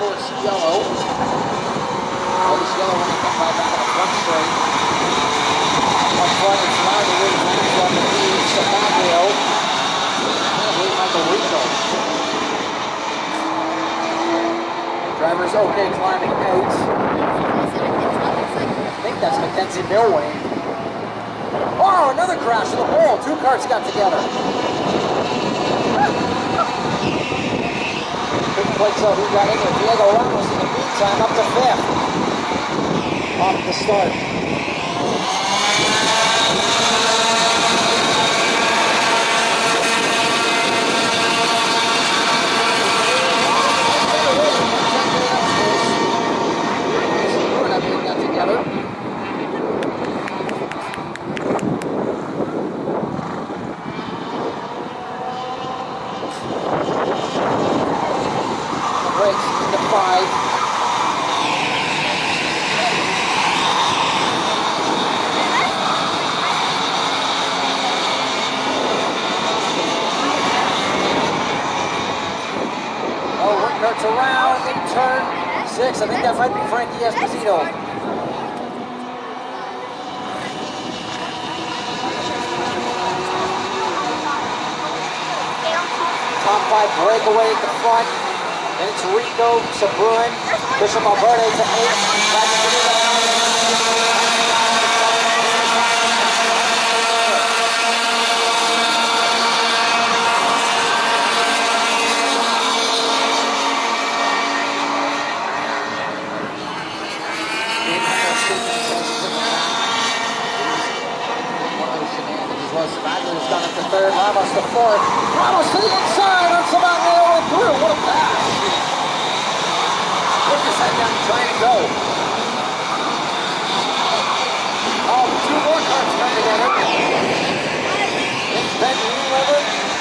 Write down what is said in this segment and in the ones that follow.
towards yellow. This yellow one comes right back on the front straight. Up front, it's Riley Williams on the lead. Savagrio. I believe Michael Rico. Driver's okay climbing out. I think that's Mackenzie Milway. Oh, another crash in the pole. Two cars got together. Couldn't quite tell who got in there. Diego Ramos in the meantime up to fifth. Off the start. Got together. Breaks into 5. Oh, one cart's around in turn 6. I think that might be Frankie Esposito. Top 5 breakaway at the front. Then it's Rico, Sabruin, Christian Valverde to 8. Sabaglio's done it to 3rd, Ramos to 4th. Ramos to the inside on Sabaglio and through. What a pass! Put his head down trying to go. Oh, 2 more cars come together. It's Ben leaning over.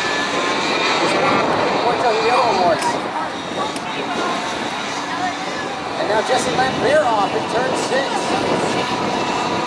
Point out who the other one was. And now Jesse Lampier off in turn 6.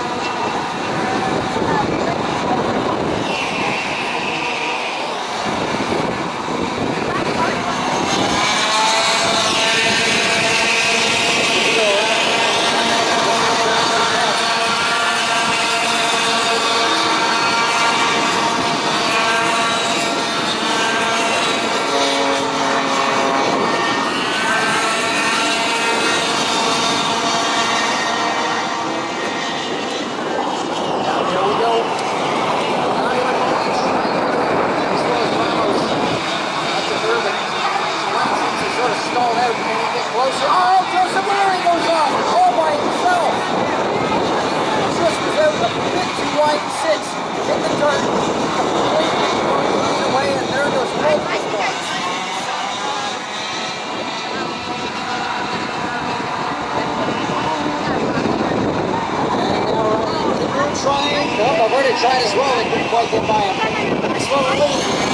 Tried as well, they couldn't quite get by him. Nice little lead.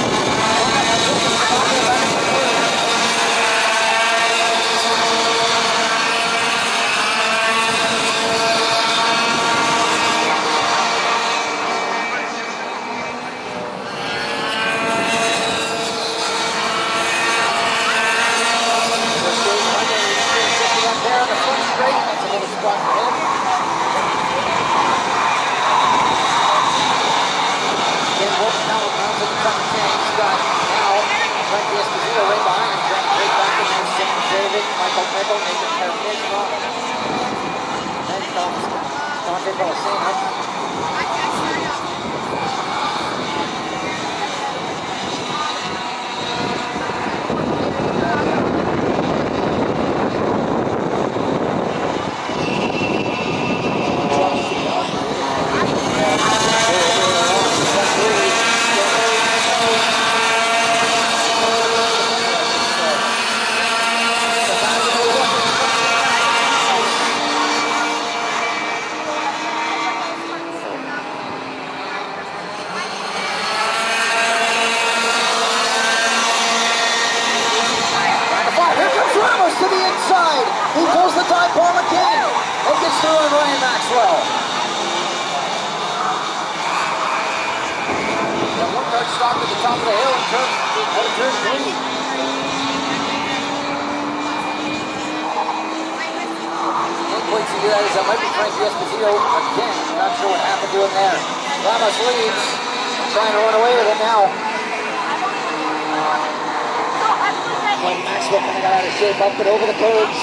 There on the front straight, that's a little spot for him. Frankie Esposito right behind him, trying to break back in there. Sam David, Michael Meckel, Nathan Carpizma. Then comes Dante Pelisano. He pulls the time bomb again and gets through on Ryan Maxwell. Got one car stopped at the top of the hill and turn 3. says that might be Frankie Esposito again. I'm not sure what happened to him there. Ramos leads. Trying to run away with it now. When Maxwell kind of got out of shape, up and over the curbs.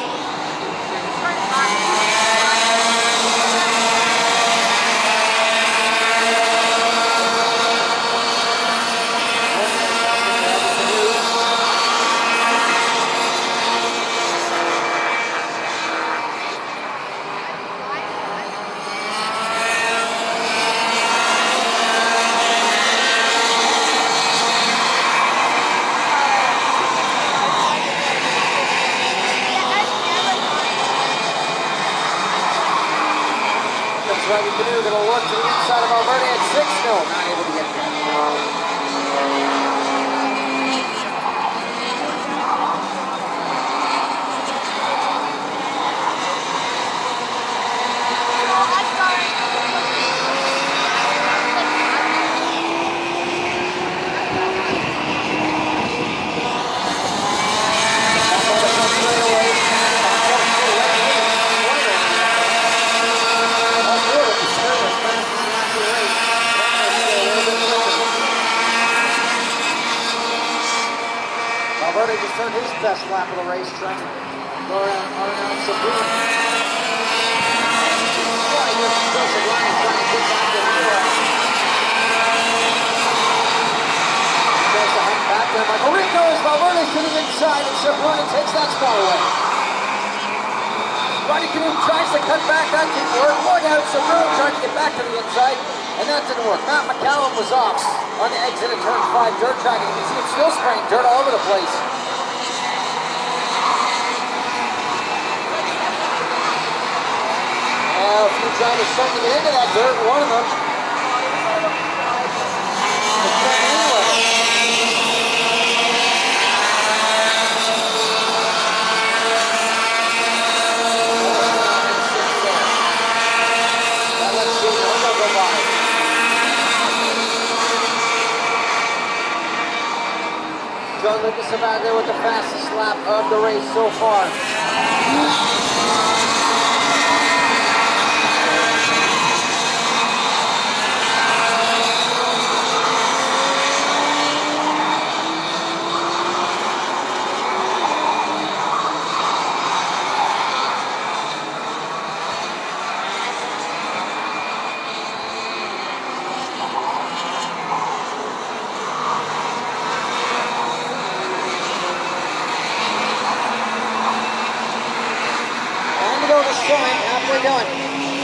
Robbie Canoe going to look to the inside of Alberti at 6-0. Not able to get there. Alberti just turned his best lap of the race, trying to go around Sabuna. Trying to get back to Hero. Tries to hunt back there. Michael Rico is Alberti to the inside, and Sabuna takes that spot away. Robbie Canoe tries to cut back, that didn't work. Look out, Sabuna trying to get back to the inside, and that didn't work. Matt McCallum was off on the exit of turn 5 dirt track, and you can see him still spraying dirt all over the place. A few drivers starting to get into that dirt, one of them. John Lucas about there with the fastest lap of the race so far. Halfway done.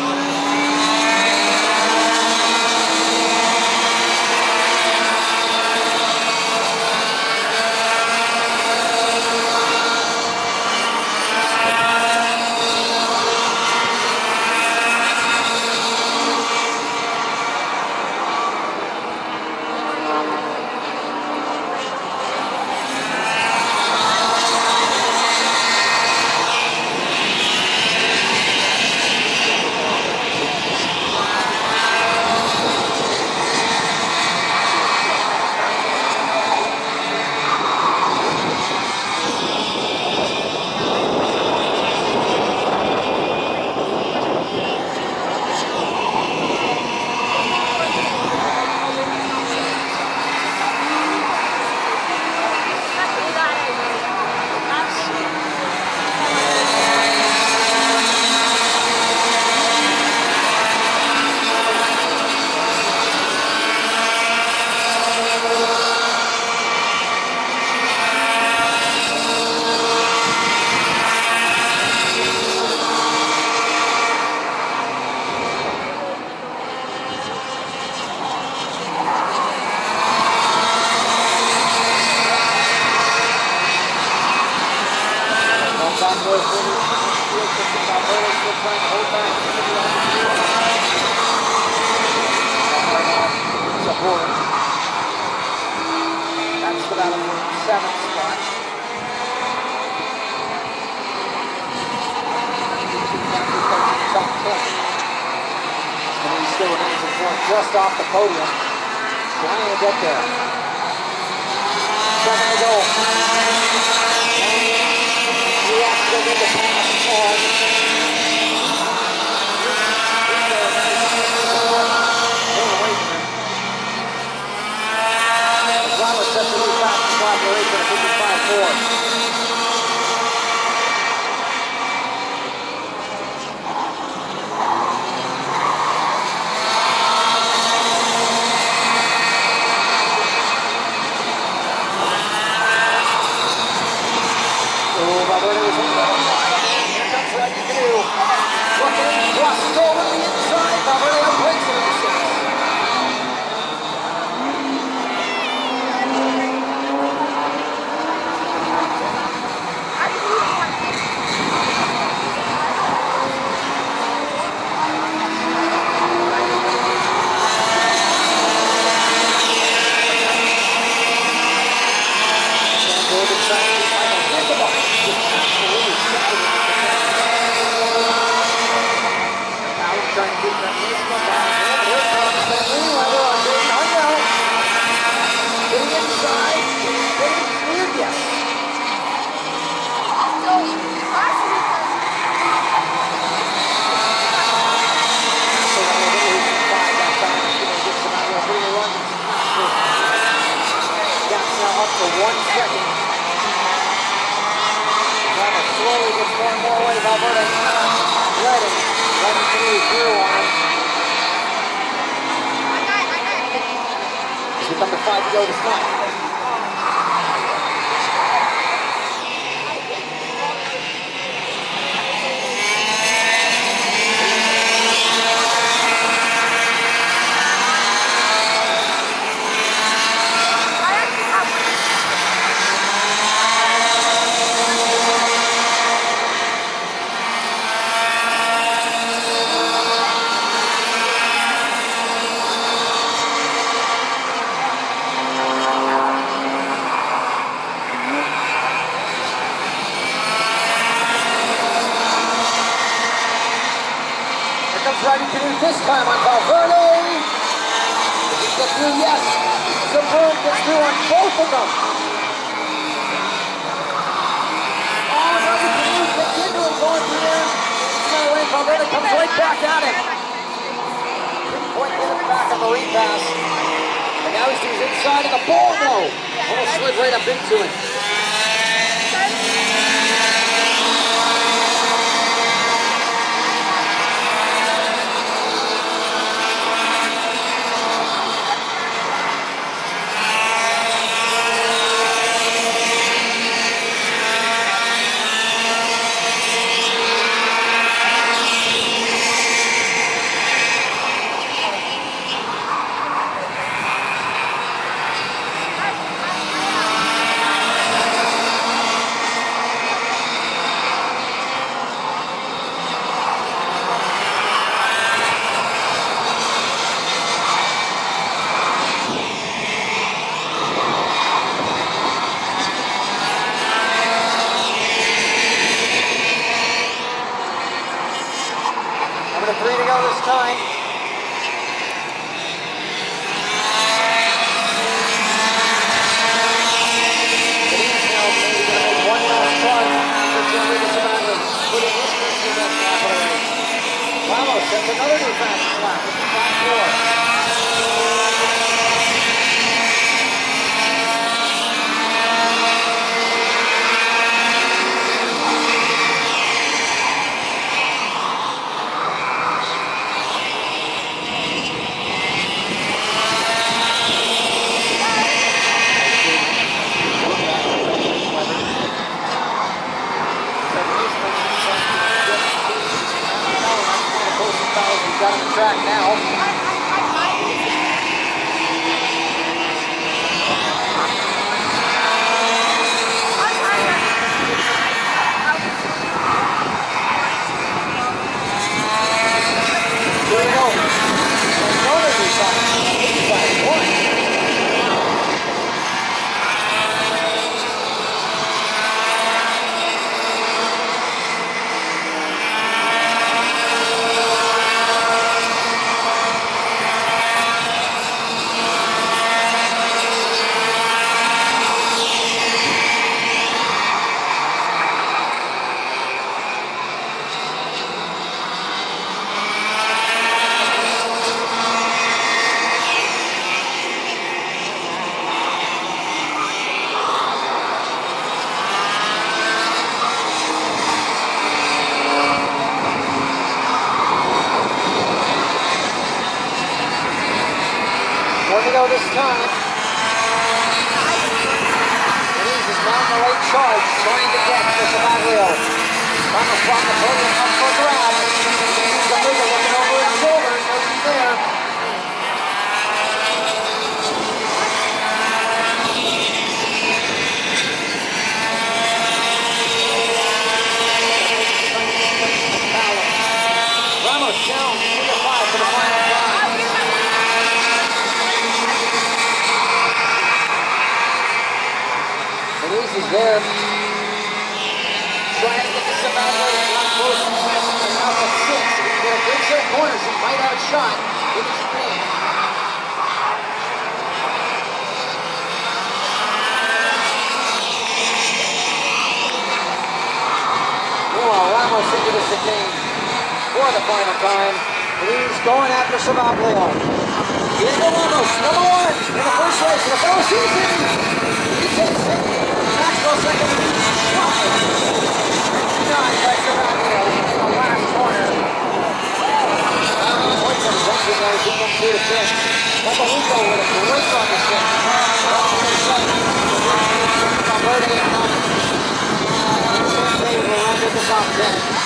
That's about a 7th spot. Top 10. And he's still remains in front, just off the podium. Trying to get there. 7 to go. And he has to go get the pass on Valverde was a little wide. Here comes Righty Canoe. Looking, crosses over to the inside. Valverde outbreaks it in the 6. Trying to keep that Nismo back. And here comes the Greenlander on Dayton Hundo. To the inside. Getting cleared, yes. Gap's now up to 1 second. Driver slowly gets more and more away. Valverde letting through on him. He's become the 5 to go this time. Righty Canoe this time on Valverde. Does he get through? Yes. Zabroom gets through on both of them. Oh, Righty Canoe gets into him going through there. Another way, Valverde comes right back at him. 3-point minute back on the repass. And now he's to his inside of the ball, though. Almost slid right up into him. Number 3 to go this time. One last try. Ramos sets another new fastest lap. This is 5-4. Got on the track now. charge trying to get to Sabaglio. Ramos brought the podium up for grabs. Garriga looking over his shoulder. Nobody's there. Ramos down 3-5 for the final time. Feliz is there. Trying to get to Sabaglio. Not close. Now for 6. If he can get a good set of corners, he might outshot with his speed. Meanwhile, Ramos into the chicane for the final time. Feliz going after Sabaglio. Diego Ramos, number 1 in the first race of the full season. He takes it. Maxwell second. 59 by Sabaglio in the last corner. Points on jumping as he comes through the pit. Papalico with a great run to six. Valverde and Santana will run to the top 10.